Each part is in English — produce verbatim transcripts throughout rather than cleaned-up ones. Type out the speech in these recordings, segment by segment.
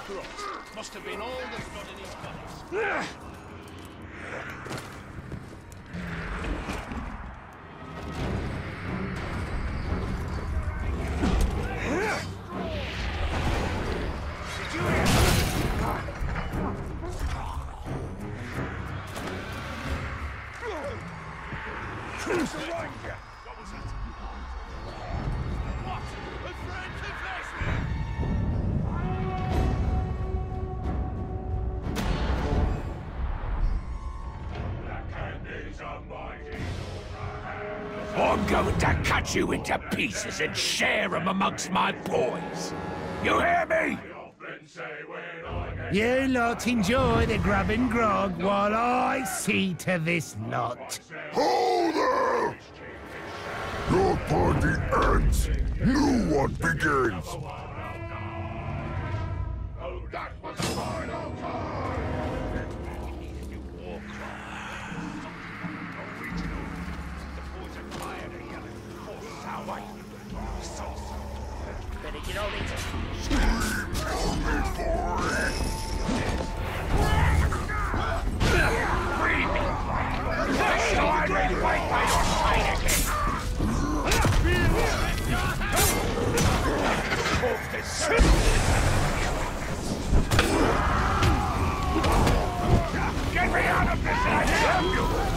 Grog. Must have been all that's got in his bodies. I'm going to cut you into pieces and share them amongst my boys. You hear me? You lot enjoy the grub and grog while I see to this lot. Hold there! Your party ends. New one begins. Oh, that was a final time. Better get on it. Free me! So I may fight by your side again! Get me out of this and I help you!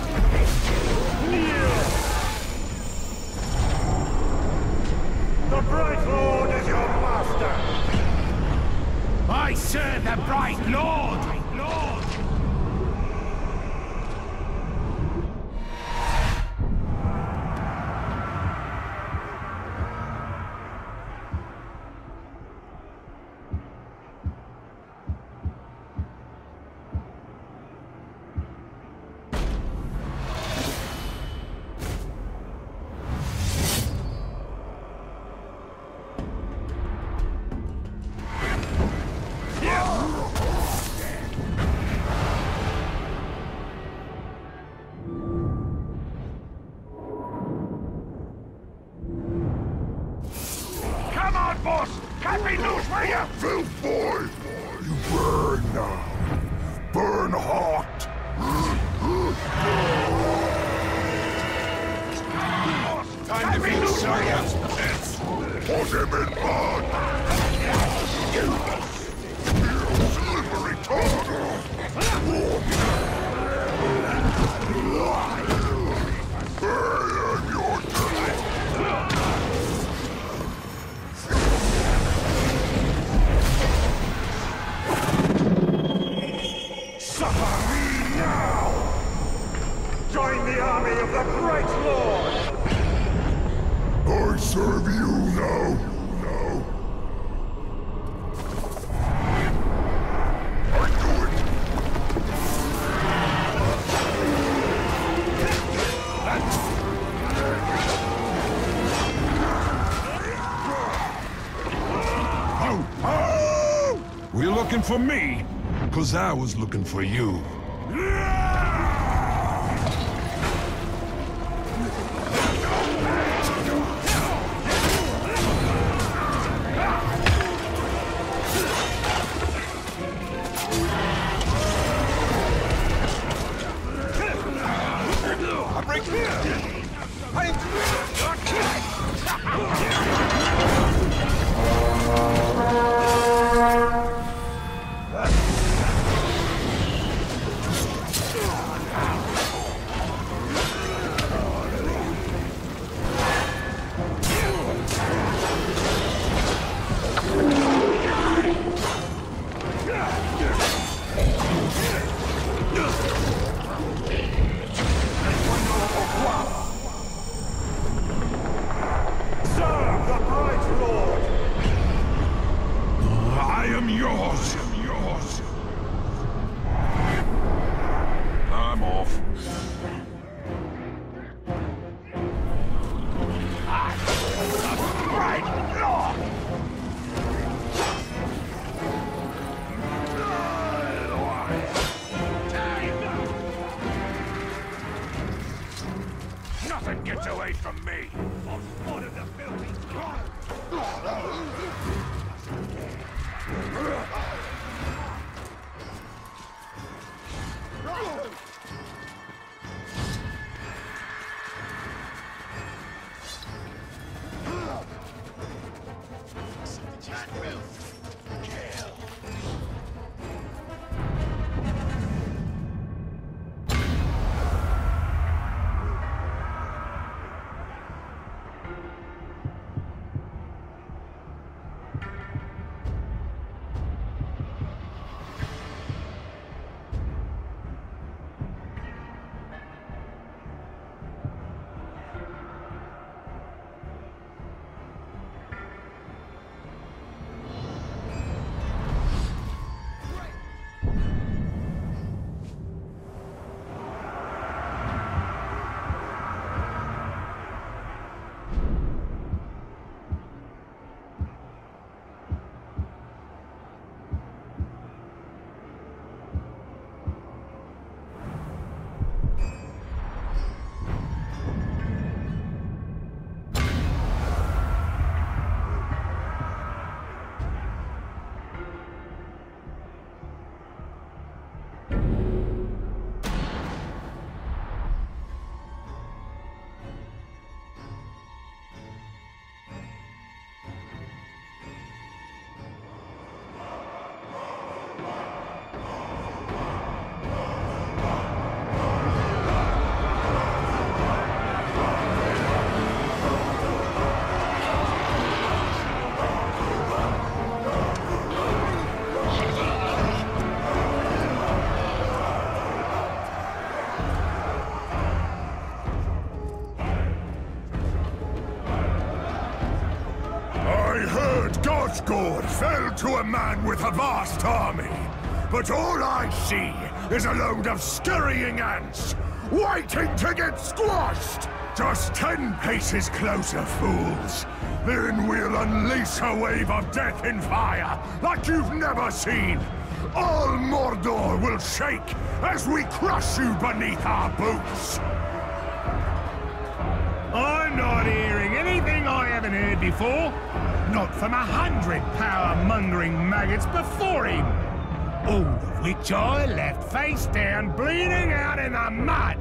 The Bright Lord is your master! I serve the Bright Lord! Lord! Boss! Cut me loose, will you? Filth boy! You burn now. Burn hot! Cut me loose, will you? Put him in blood! Slippery tongue! I am your turret! Join the army of the Bright Lord! I serve you now. Now. I do it. Oh, oh! Were you looking for me? Cause I was looking for you. Nothing gets away from me! I've spotted the filthy Osgore fell to a man with a vast army, but all I see is a load of scurrying ants, waiting to get squashed! Just ten paces closer, fools! Then we'll unleash a wave of death and fire like you've never seen! All Mordor will shake as we crush you beneath our boots! I'm not hearing anything I haven't heard before. Not from a hundred power-mongering maggots before him. All of which I left face down, bleeding out in the mud.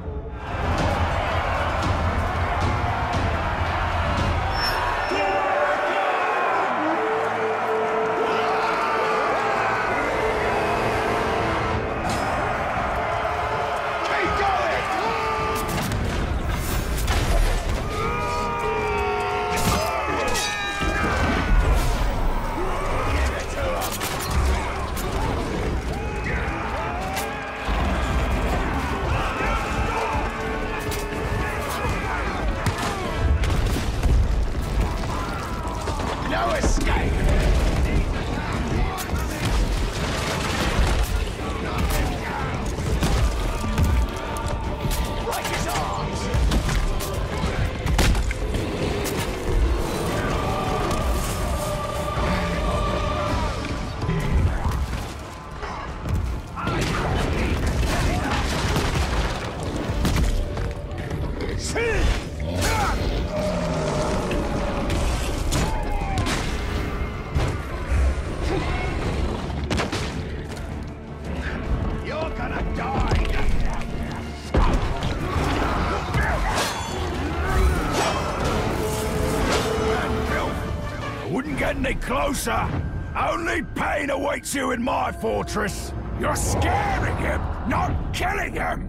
Any closer! Only pain awaits you in my fortress! You're scaring him, not killing him!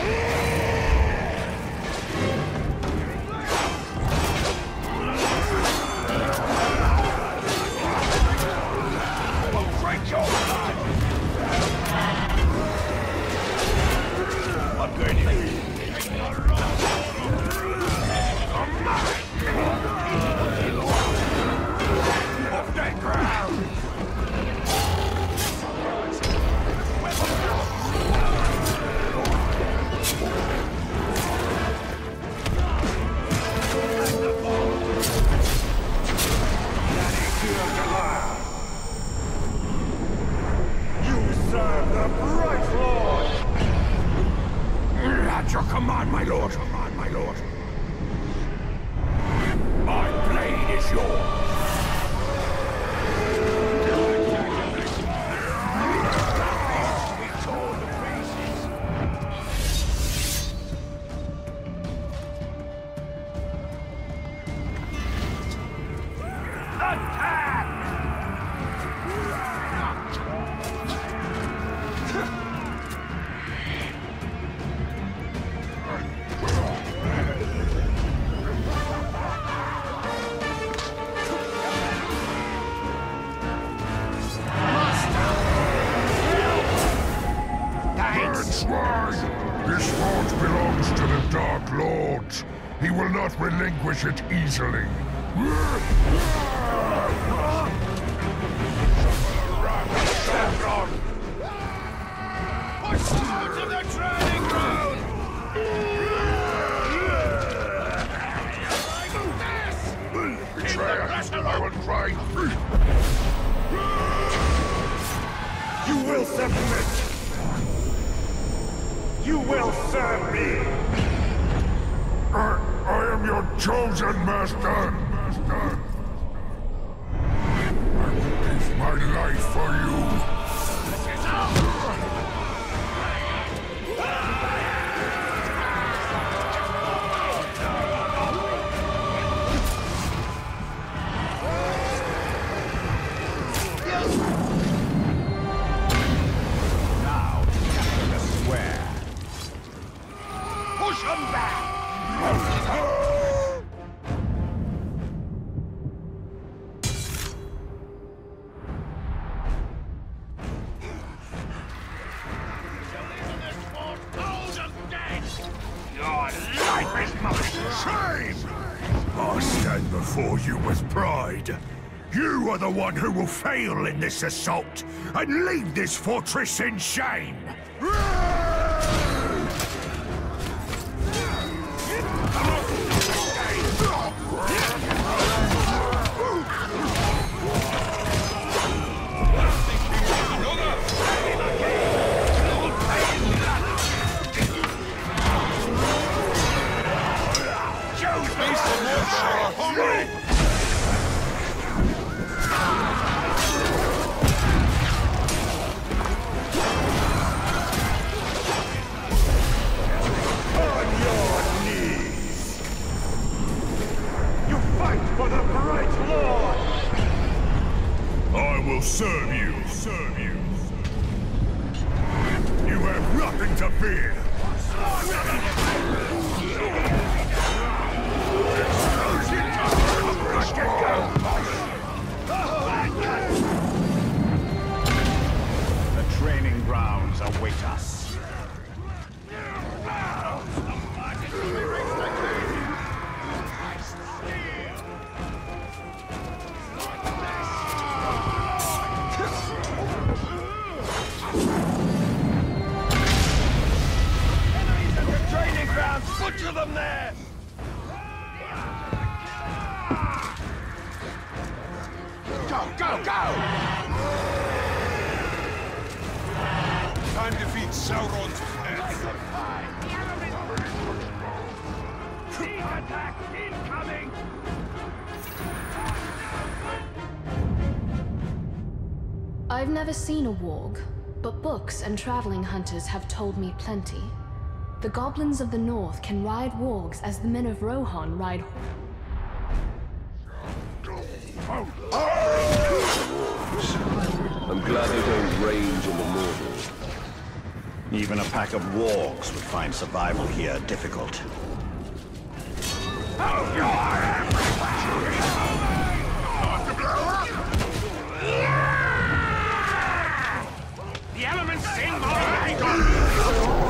I'll break your blood! I'm going to... I'm mine! Ground. You serve the bright Lord! At your command, my lord. Command, my lord. My blade is yours. swine! This fort belongs to the Dark Lords. He will not relinquish it easily. Push out of the training ground! Betrayer, I will try. You will submit! You will serve me! I, I am your chosen master! Master! I will give my life for you! Before you with pride. You are the one who will fail in this assault and leave this fortress in shame. Serve you, serve you. You have nothing to fear. The training grounds await us. Butcher them there! Go, go, go! Time to feed Sauron's pets. Sneak attack incoming! I've never seen a warg, but books and traveling hunters have told me plenty. The goblins of the north can ride wargs as the men of Rohan ride... I'm glad they don't range in the Mordor. Even a pack of wargs would find survival here difficult. Oh, you are everywhere! The elements sing more anger!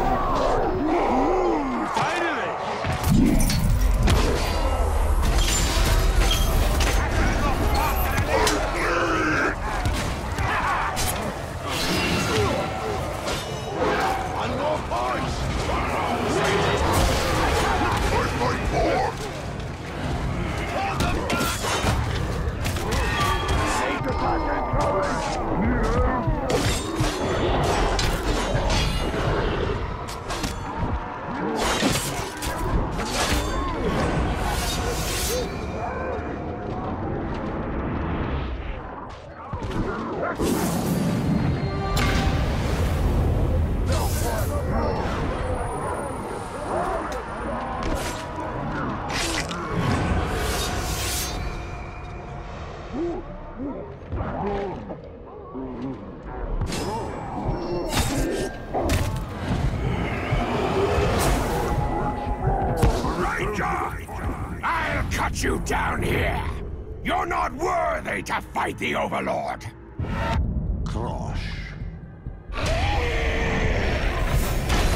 I'll cut you down here! You're not worthy to fight the Overlord! Krosh.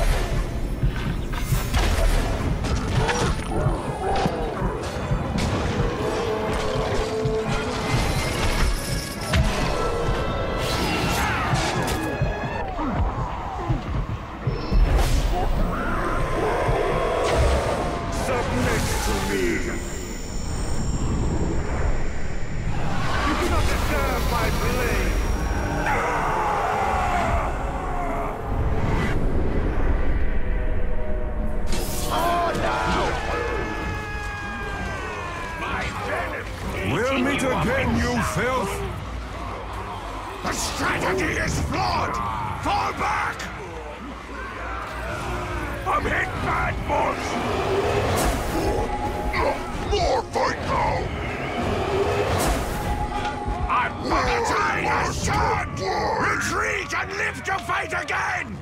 filth! The strategy is flawed! Fall back! I'm hit bad, boss! More fight now! I'm More the tide has turned! blood! Retreat and live to fight again!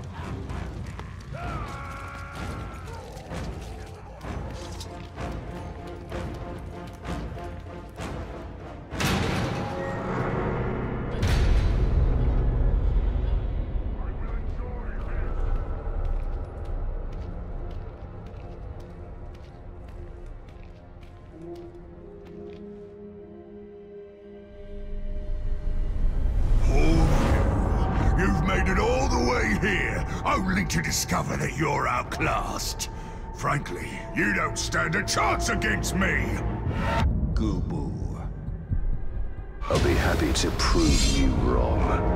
You've made it all the way here, only to discover that you're outclassed. Frankly, you don't stand a chance against me! Gubu. I'll be happy to prove you wrong.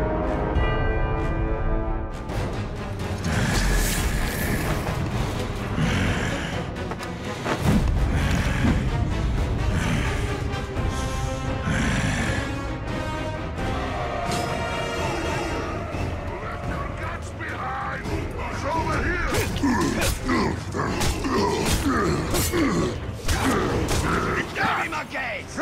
Give him a gaze!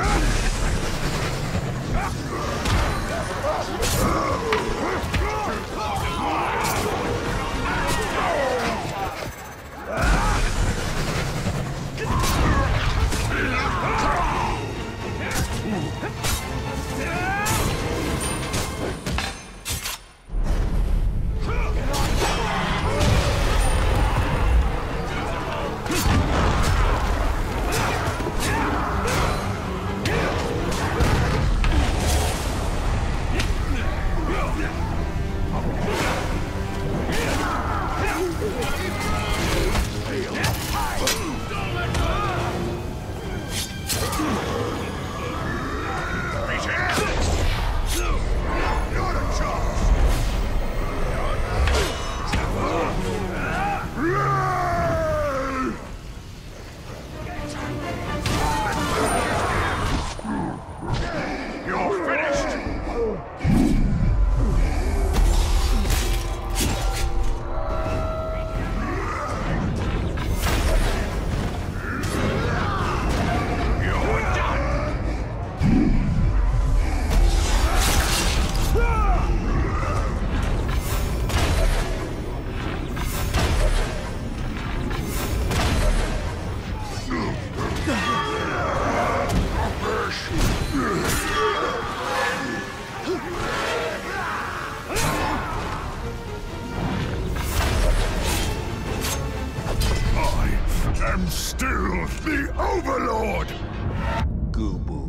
am still the Overlord! Gubu.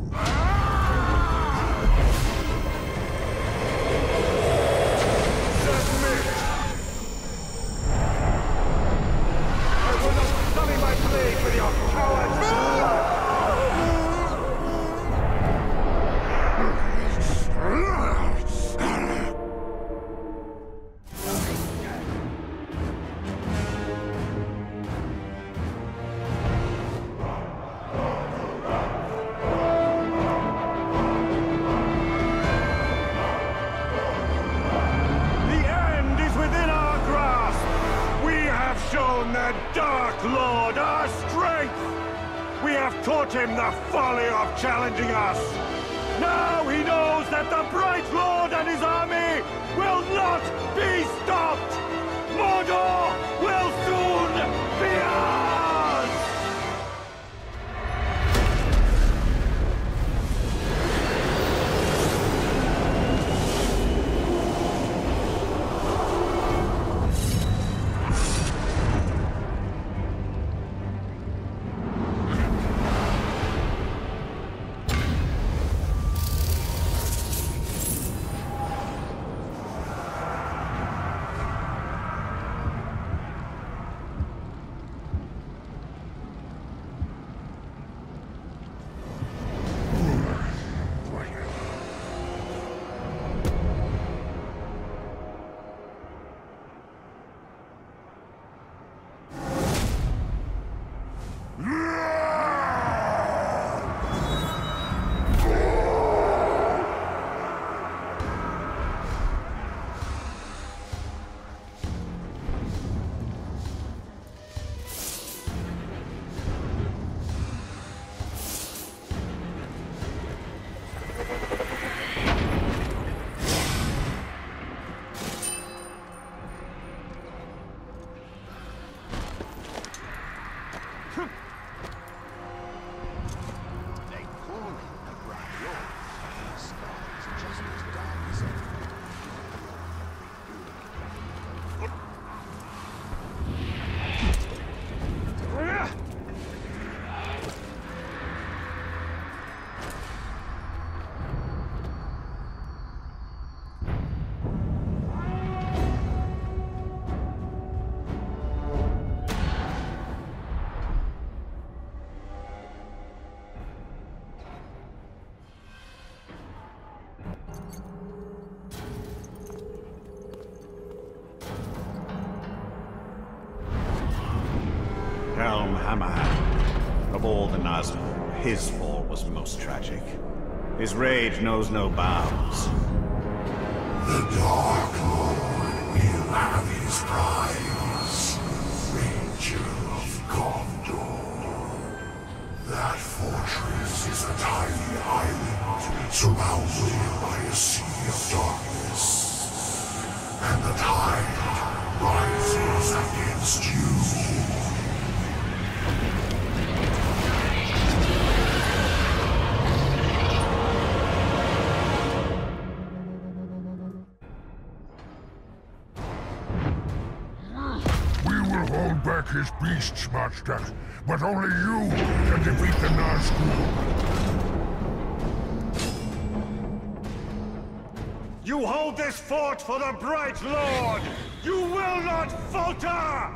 Submit! I will not sully my blade with your cowards! The Dark Lord our strength! We have taught him the folly of challenging us! Now he knows that the Bright Lord and his army will not be stopped! Mordor will soon be ours! Helm Hammerhand. Of all the Nazgûl, his fall was most tragic. His rage knows no bounds. The Dark Lord will have his prize. Ranger of Gondor. That fortress is a tiny island surrounded by a sea of darkness. And the tide rises against you. Hold back his beasts, Master, but only you can defeat the Nazgûl. You hold this fort for the Bright Lord! You will not falter!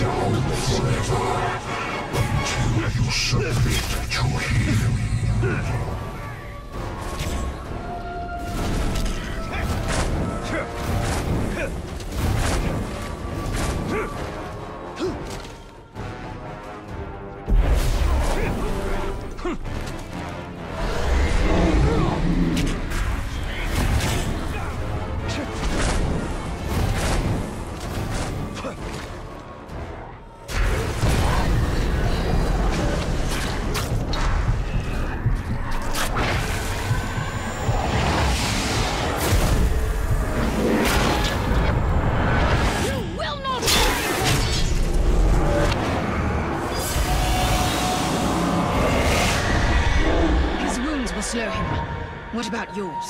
down forever until you submit to him. Slow him. What about yours?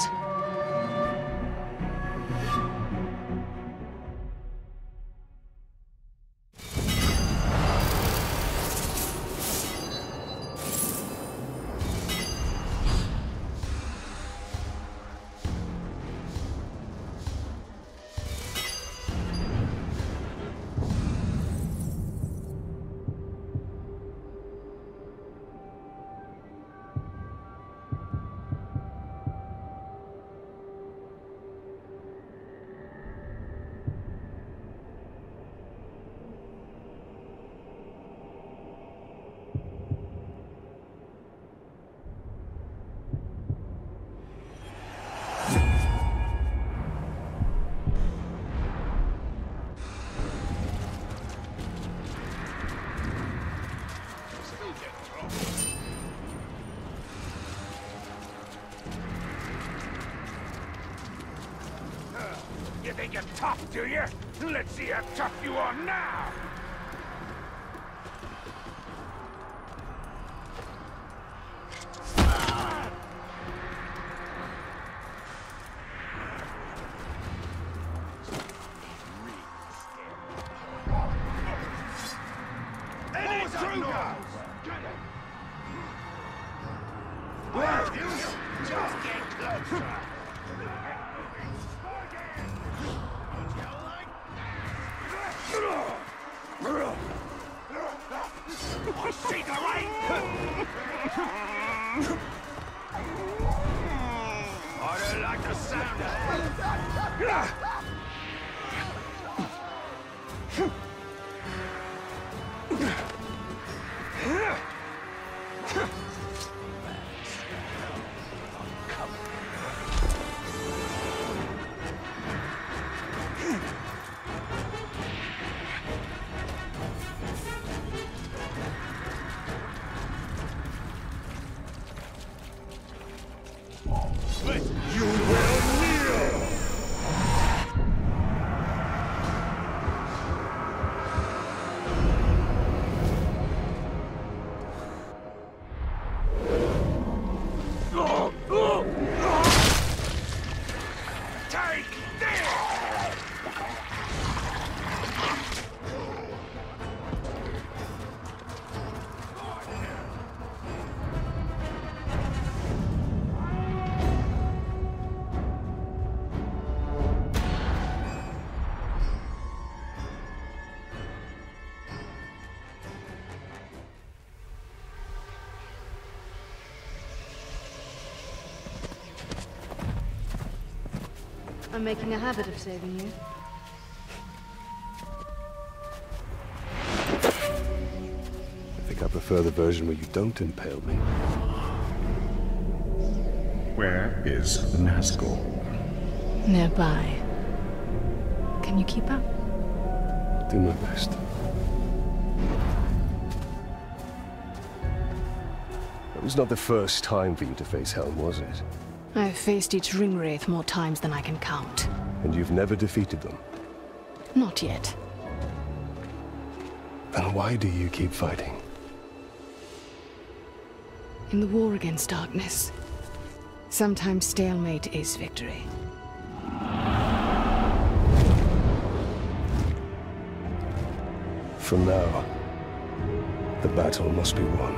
You think you're tough, do you? Let's see how tough you are now! I'm making a habit of saving you. I think I prefer the version where you don't impale me. Where is Nazgul? Nearby. Can you keep up? I'll do my best. It was not the first time for you to face Helm, was it? I've faced each Ringwraith more times than I can count. And you've never defeated them? Not yet. Then why do you keep fighting? In the war against darkness, sometimes stalemate is victory. From now, the battle must be won.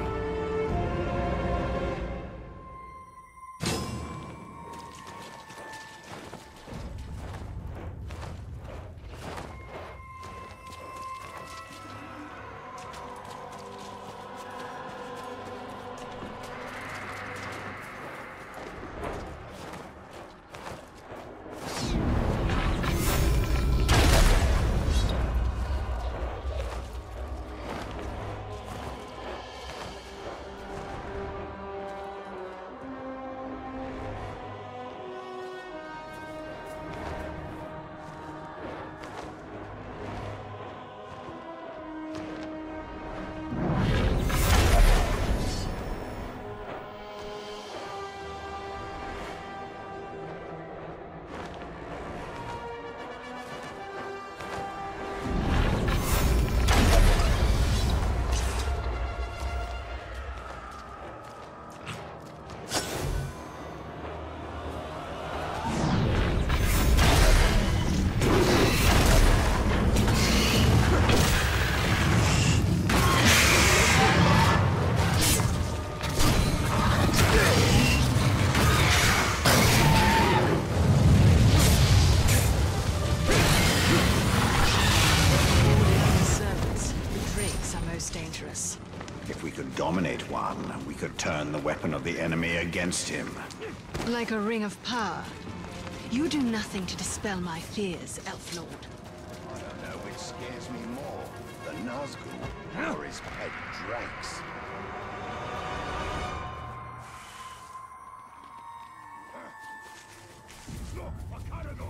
could dominate one, we could turn the weapon of the enemy against him. Like a ring of power. You do nothing to dispel my fears, Elf Lord. I don't know which scares me more, the Nazgul or his pet drakes. Look, I cut it all.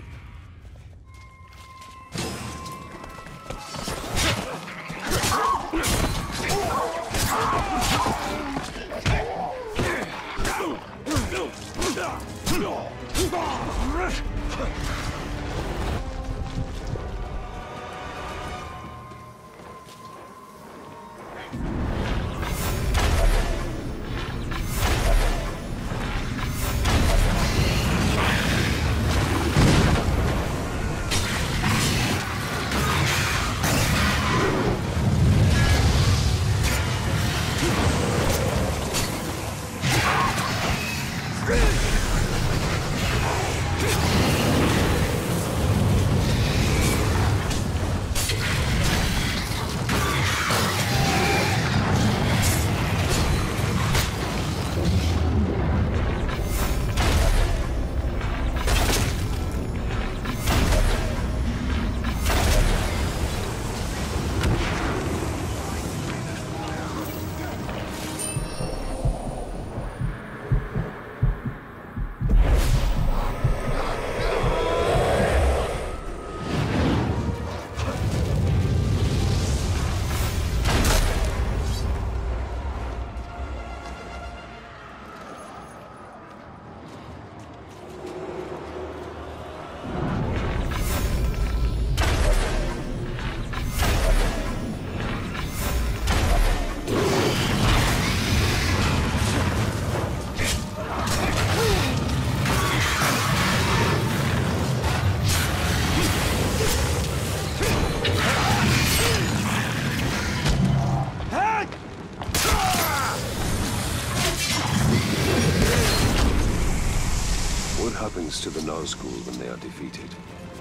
What happens to the Nazgul when they are defeated?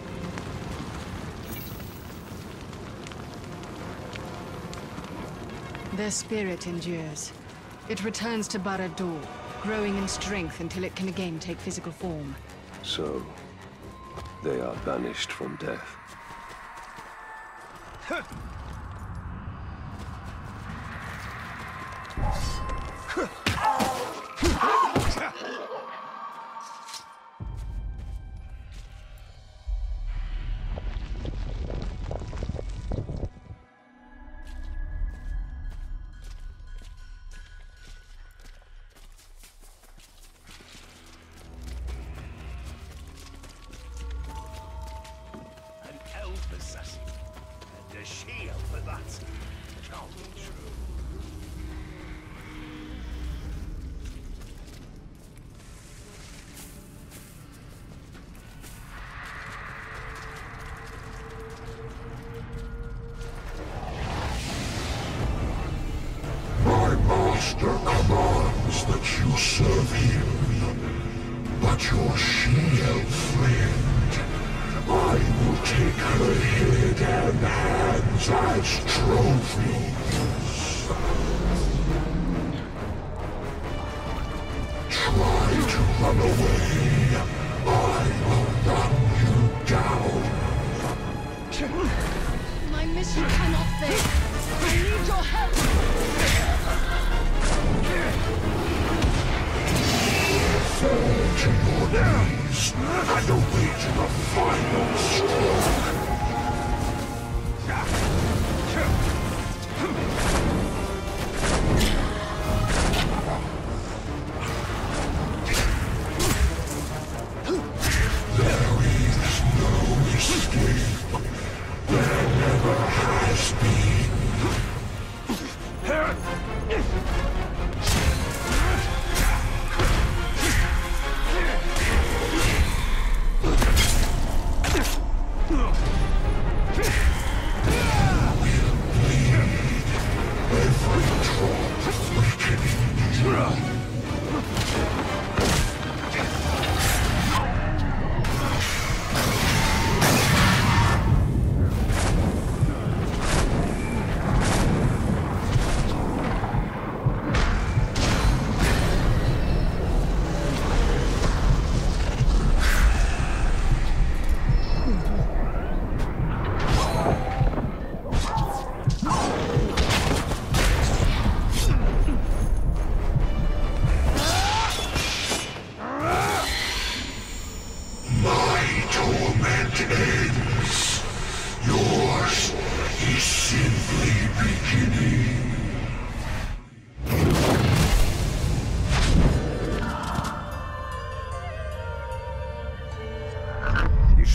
Their spirit endures. It returns to Barad-dûr, growing in strength until it can again take physical form. So, they are banished from death. Assassin, and a shield for that. Can't be true. My master commands that you serve him, but your shield friend, I will take her head and hands as trophies. Try to run away. I will run you down. My mission cannot fail. I need your help. Fall to your knees and await the final stroke. There is no escape. There never has been. Ugh!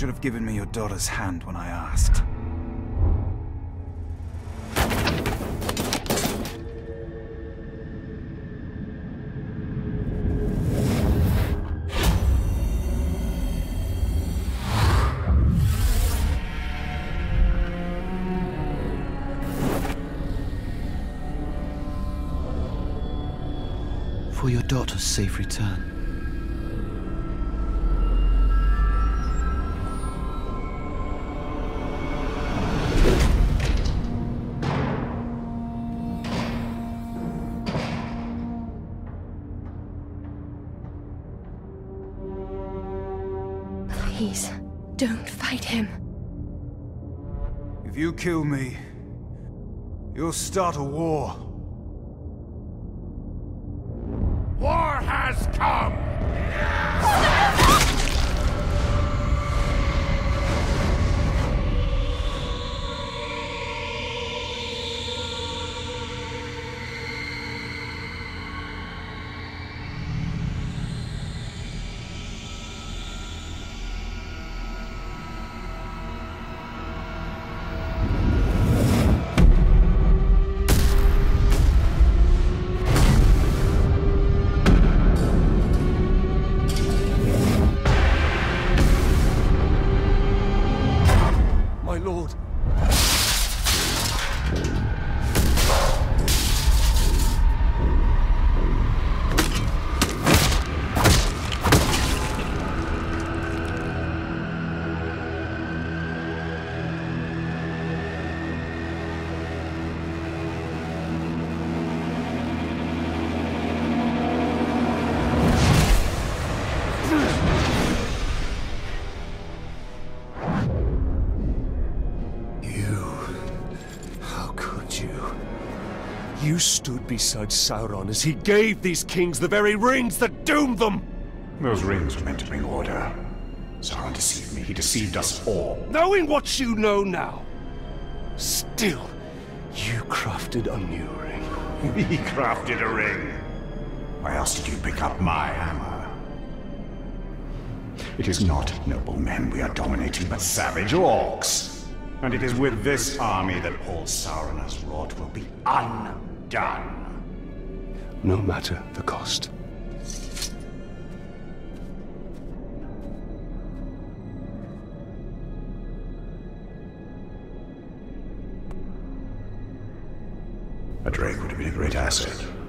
should have given me your daughter's hand when I asked. For your daughter's safe return. Please, don't fight him. If you kill me, you'll start a war. War has come! My lord. You stood beside Sauron as he gave these kings the very rings that doomed them! Those rings were meant to bring order. Sauron deceived me. He deceived us all. Knowing what you know now, still, you crafted a new ring. We crafted a ring. Why else did you pick up my hammer? It is not noble men we are dominating, but savage orcs. And it is with this army that all Sauron has wrought will be undone. No matter the cost. A Drake would have been a great asset.